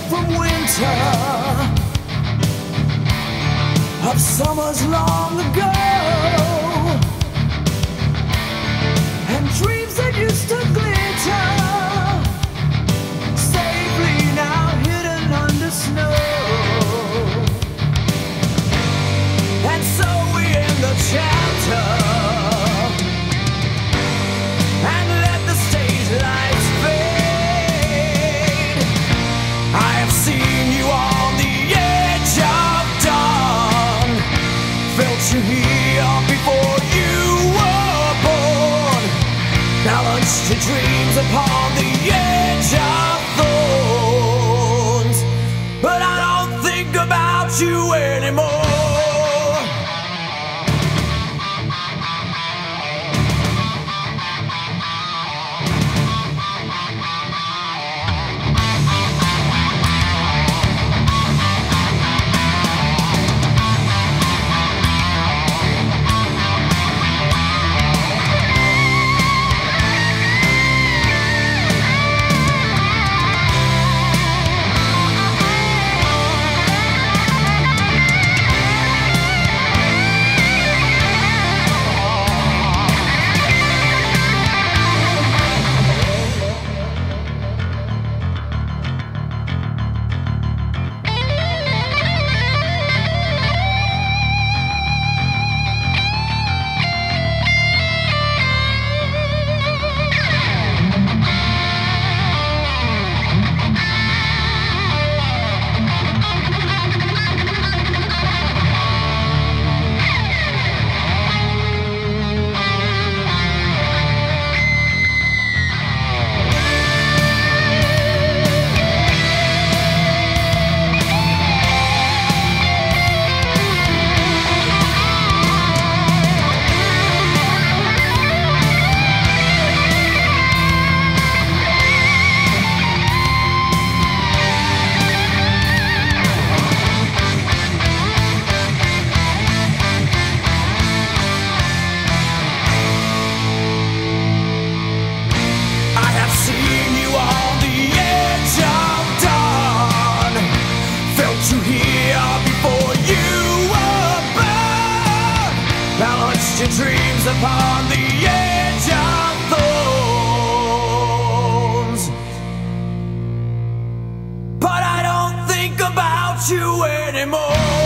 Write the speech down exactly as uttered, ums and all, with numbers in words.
from winter, of summers long ago, and dreams that used to glitter, safely now hidden under snow. And so we end the chapter and let the stage lights fade. I have seen you on the edge of dawn, felt you here before you were born, balanced your dreams upon the edge of thorns. But I don't think about you anymore. Your dreams upon the edge of thorns, but I don't think about you anymore.